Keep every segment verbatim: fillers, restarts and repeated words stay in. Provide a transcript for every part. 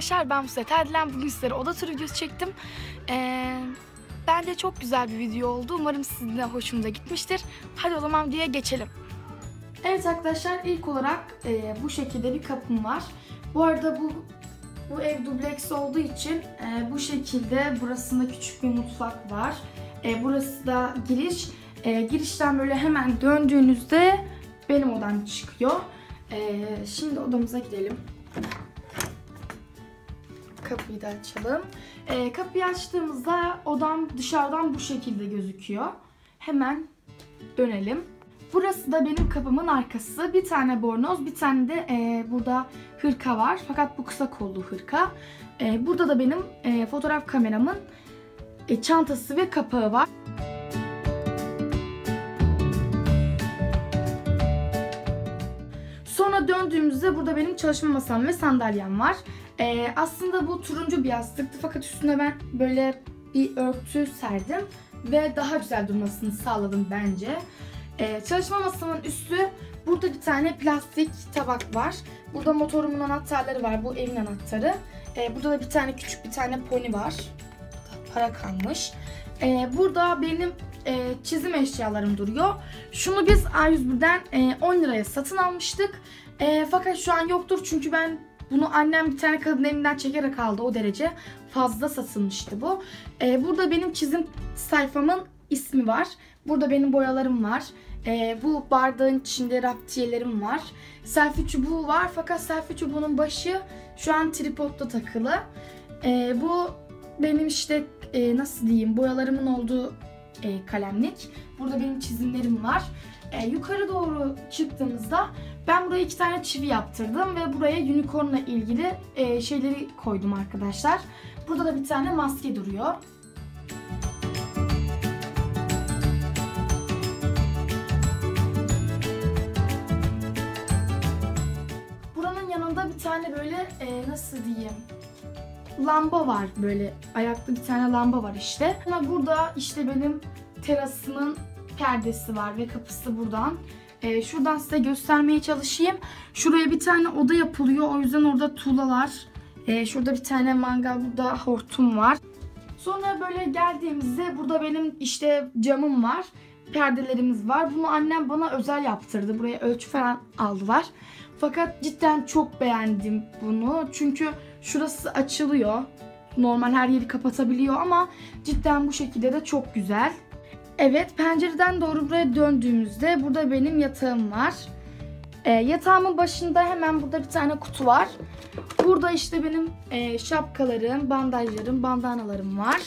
arkadaşlar, ben Mustafa Terdilen. Bugün sizlere oda turu videosu çektim. Ee, bence çok güzel bir video oldu. Umarım sizin de hoşunuza gitmiştir. Hadi o zaman videoya geçelim. Evet arkadaşlar, ilk olarak e, bu şekilde bir kapım var. Bu arada bu bu ev dubleks olduğu için e, bu şekilde burasında küçük bir mutfak var. E, burası da giriş. E, girişten böyle hemen döndüğünüzde benim odam çıkıyor. E, şimdi odamıza gidelim. Kapıyı da açalım. E, kapıyı açtığımızda odam dışarıdan bu şekilde gözüküyor. Hemen dönelim. Burası da benim kapımın arkası. Bir tane bornoz, bir tane de e, burada hırka var. Fakat bu kısa kollu hırka. E, burada da benim e, fotoğraf kameramın e, çantası ve kapağı var. Sonra döndüğümüzde burada benim çalışma masam ve sandalyem var. Ee, aslında bu turuncu bir yastıktı fakat üstüne ben böyle bir örtü serdim ve daha güzel durmasını sağladım bence. Ee, çalışma masamın üstü, burada bir tane plastik tabak var. Burada motorumun anahtarları var, bu evin anahtarı. Ee, burada da bir tane küçük bir tane pony var. Para kalmış. Ee, burada benim e, çizim eşyalarım duruyor. Şunu biz A yüz bir'den e, on liraya satın almıştık. E, fakat şu an yoktur çünkü ben bunu annem bir tane kadın evinden çekerek aldı, o derece fazla satılmıştı bu. Ee, burada benim çizim sayfamın ismi var. Burada benim boyalarım var. Ee, bu bardağın içinde raptiyelerim var. Selfie çubuğu var fakat selfie çubuğunun başı şu an tripodda takılı. Ee, bu benim işte e, nasıl diyeyim, boyalarımın olduğu e, kalemlik. Burada benim çizimlerim var. Ee, yukarı doğru çıktığımızda ben buraya iki tane çivi yaptırdım ve buraya unicornla ilgili e, şeyleri koydum arkadaşlar. Burada da bir tane maske duruyor. Buranın yanında bir tane böyle e, nasıl diyeyim, lamba var, böyle ayaklı bir tane lamba var işte. Ama burada işte benim terasımın perdesi var ve kapısı buradan. Ee, şuradan size göstermeye çalışayım. Şuraya bir tane oda yapılıyor. O yüzden orada tuğlalar. Ee, şurada bir tane mangal, burada hortum var. Sonra böyle geldiğimizde burada benim işte camım var. Perdelerimiz var. Bunu annem bana özel yaptırdı. Buraya ölçü falan aldılar. Fakat cidden çok beğendim bunu. Çünkü şurası açılıyor. Normal her yeri kapatabiliyor ama cidden bu şekilde de çok güzel. Evet, pencereden doğru buraya döndüğümüzde burada benim yatağım var. E, yatağımın başında hemen burada bir tane kutu var. Burada işte benim e, şapkalarım, bandajlarım, bandanalarım var.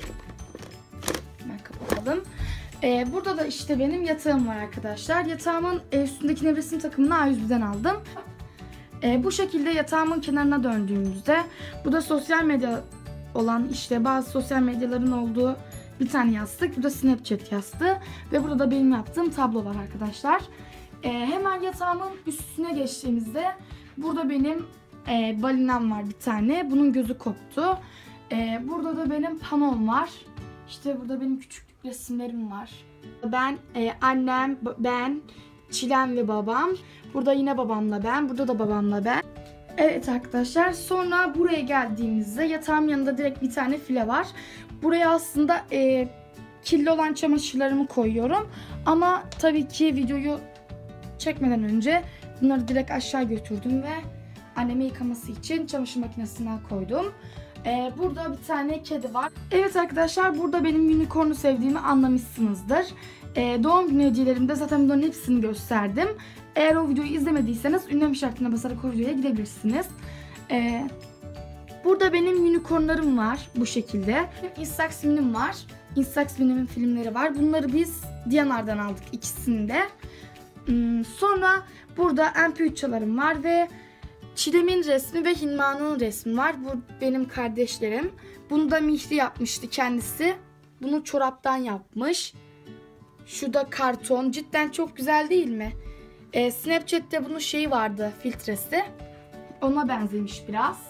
Hemen kapatalım. E, burada da işte benim yatağım var arkadaşlar. Yatağımın e, üstündeki nevresim takımını A yüz bir'den aldım. E, bu şekilde yatağımın kenarına döndüğümüzde burada sosyal medya olan, işte bazı sosyal medyaların olduğu bir tane yastık. Burada Snapchat yastığı ve burada da benim yaptığım tablo var arkadaşlar. Ee, hemen yatağımın üstüne geçtiğimizde burada benim e, balinam var bir tane. Bunun gözü koptu. Ee, burada da benim panom var. İşte burada benim küçüklük resimlerim var. Ben, e, annem, ben, Çilem ve babam. Burada yine babamla ben. Burada da babamla ben. Evet arkadaşlar, sonra buraya geldiğimizde yatağım yanında direkt bir tane file var. Buraya aslında e, kirli olan çamaşırlarımı koyuyorum. Ama tabii ki videoyu çekmeden önce bunları direkt aşağı götürdüm ve anneme yıkaması için çamaşır makinesine koydum. E, burada bir tane kedi var. Evet arkadaşlar, burada benim unicorn'u sevdiğimi anlamışsınızdır. E, doğum günü hediyelerimde zaten bunların hepsini gösterdim. Eğer o videoyu izlemediyseniz ünlem işaretine basarak o videoya gidebilirsiniz. Ee, burada benim unicornlarım var bu şekilde. Instax Mini'm var. Instax Mini'min filmleri var. Bunları biz D and R'dan aldık ikisini de. Hmm, sonra burada M P üç çalarım var ve Çilem'in resmi ve Hilma'nın resmi var. Bu benim kardeşlerim. Bunu da Mihri yapmıştı kendisi. Bunu çoraptan yapmış. Şu da karton. Cidden çok güzel değil mi? Ee, Snapchat'te bunun şeyi vardı, filtresi. Ona benzemiş biraz.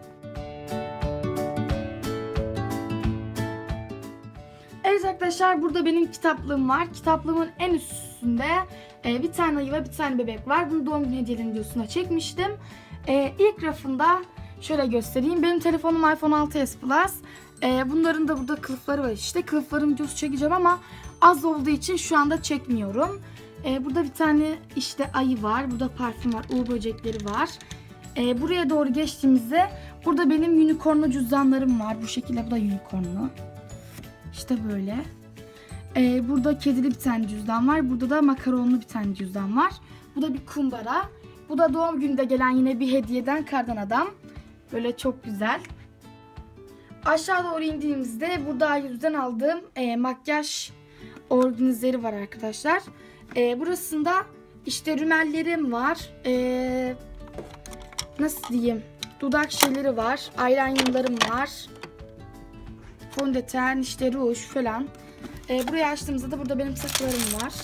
Evet arkadaşlar, burada benim kitaplığım var. Kitaplığımın en üstünde e, bir tane ayı ve bir tane bebek var. Bunu doğum günü hediyeleri videosuna çekmiştim. E, ilk rafında Şöyle göstereyim. Benim telefonum iPhone altı S Plus. Ee, bunların da burada kılıfları var işte. Kılıfların videosu çekeceğim ama az olduğu için şu anda çekmiyorum. Ee, burada bir tane işte ayı var. Burada parfüm var. Uğur böcekleri var. Ee, buraya doğru geçtiğimizde burada benim unicornlu cüzdanlarım var. Bu şekilde, bu da unicornlu. İşte böyle. Ee, burada kedili bir tane cüzdan var. Burada da makaronlu bir tane cüzdan var. Bu da bir kumbara. Bu da doğum gününde gelen yine bir hediyeden kardan adam. Böyle çok güzel. Aşağı doğru indiğimizde burada A yüzden aldığım e, makyaj organizeri var arkadaşlar. E, burasında işte rümellerim var. E, nasıl diyeyim? Dudak şeyleri var. Eyelinerlarım var. Fondöten, işte ruj falan. E, burayı açtığımızda da burada benim takılarım var.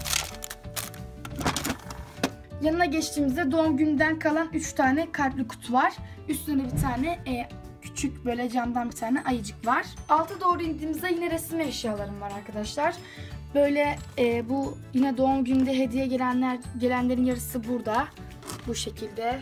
Yanına geçtiğimizde doğum gününden kalan üç tane kalpli kutu var. Üstüne bir tane e, küçük böyle camdan bir tane ayıcık var. Alta doğru indiğimizde yine resim eşyalarım var arkadaşlar. Böyle e, bu yine doğum gününde hediye gelenler gelenlerin yarısı burada. Bu şekilde.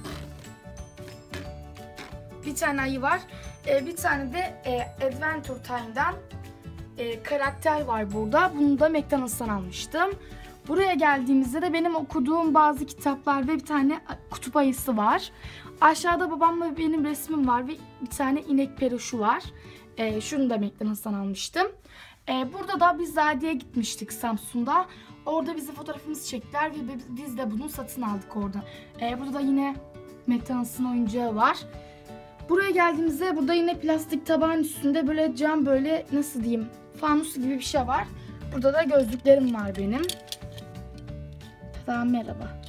Bir tane ayı var. E, bir tane de e, Adventure Time'dan e, karakter var burada. Bunu da McDonald's'tan almıştım. Buraya geldiğimizde de benim okuduğum bazı kitaplar ve bir tane kutup ayısı var. Aşağıda babamla benim resmim var ve bir tane inek peruşu var. E, şunu da McDonald's'tan almıştım. E, burada da biz Zadiye'ye gitmiştik Samsun'da. Orada bizi fotoğrafımızı çektiler ve biz de bunu satın aldık orada. E, burada da yine McDonald's'ın oyuncağı var. Buraya geldiğimizde burada yine plastik tabağın üstünde böyle cam, böyle nasıl diyeyim, fanus gibi bir şey var. Burada da gözlüklerim var benim. Tamam, merhaba.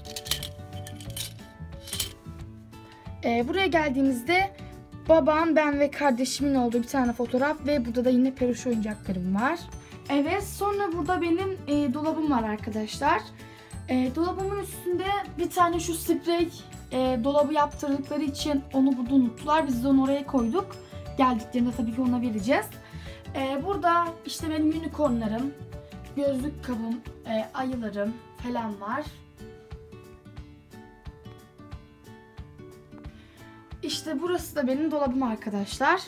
Ee, buraya geldiğimizde babam, ben ve kardeşimin olduğu bir tane fotoğraf ve burada da yine peluş oyuncaklarım var. Evet, sonra burada benim e, dolabım var arkadaşlar. E, dolabımın üstünde bir tane şu sprey e, dolabı yaptırdıkları için onu burada unuttular. Biz de onu oraya koyduk. Geldiklerinde tabii ki ona vereceğiz. E, burada işte benim unicornlarım, gözlük kabım, e, ayılarım falan var. İşte burası da benim dolabım arkadaşlar.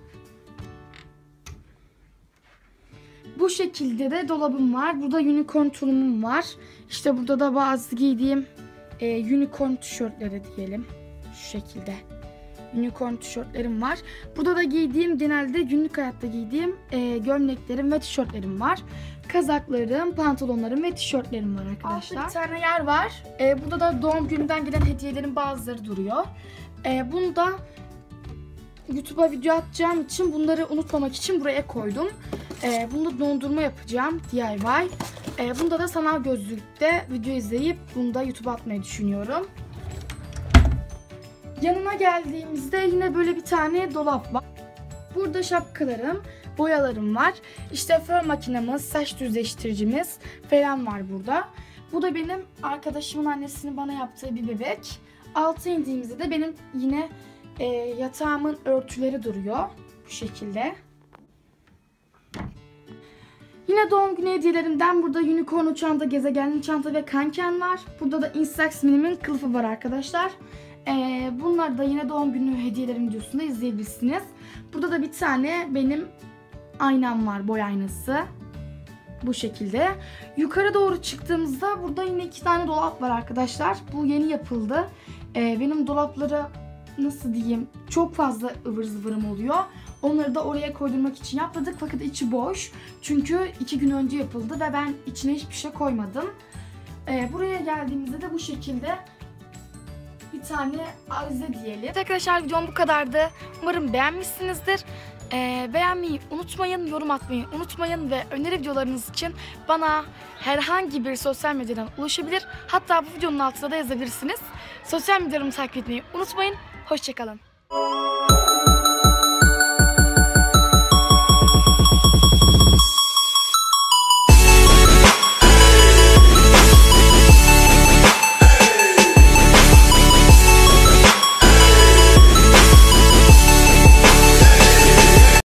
Bu şekilde de dolabım var. Burada unicorn tulumum var. İşte burada da bazı giydiğim e, unicorn tişörtleri diyelim. Şu şekilde. Unicorn tişörtlerim var. Burada da giydiğim, genelde günlük hayatta giydiğim e, gömleklerim ve tişörtlerim var. Kazaklarım, pantolonlarım ve tişörtlerim var arkadaşlar. Altta bir tane yer var. E, burada da doğum gününden gelen hediyelerin bazıları duruyor. E, bunu da YouTube'a video atacağım için, bunları unutmamak için buraya koydum. E, bunu da dondurma yapacağım, D I Y. E, bunda da sanal gözlükte video izleyip bunu da YouTube'a atmayı düşünüyorum. Yanına geldiğimizde yine böyle bir tane dolap var. Burada şapkalarım, boyalarım var. İşte fön makinemiz, saç düzleştiricimiz falan var burada. Bu da benim arkadaşımın annesinin bana yaptığı bir bebek. Alta indiğimizde de benim yine e, yatağımın örtüleri duruyor. Bu şekilde. Yine doğum günü hediyelerimden burada unicorn çanta, gezegenli çanta ve kanken var. Burada da Instax Mini'min kılıfı var arkadaşlar. Ee, bunlar da yine doğum günü hediyelerim videosunda izleyebilirsiniz. Burada da bir tane benim aynam var, boy aynası. Bu şekilde. Yukarı doğru çıktığımızda burada yine iki tane dolap var arkadaşlar. Bu yeni yapıldı. Ee, benim dolaplara nasıl diyeyim, çok fazla ıvır zıvırım oluyor. Onları da oraya koydurmak için yapmadık fakat içi boş. Çünkü iki gün önce yapıldı ve ben içine hiçbir şey koymadım. Ee, buraya geldiğimizde de bu şekilde bir tane avize diyelim. Evet arkadaşlar, videom bu kadardı. Umarım beğenmişsinizdir. Ee, beğenmeyi unutmayın, yorum atmayı unutmayın ve öneri videolarınız için bana herhangi bir sosyal medyadan ulaşabilir. Hatta bu videonun altına da yazabilirsiniz. Sosyal medyalarımı takip etmeyi unutmayın. Hoşçakalın.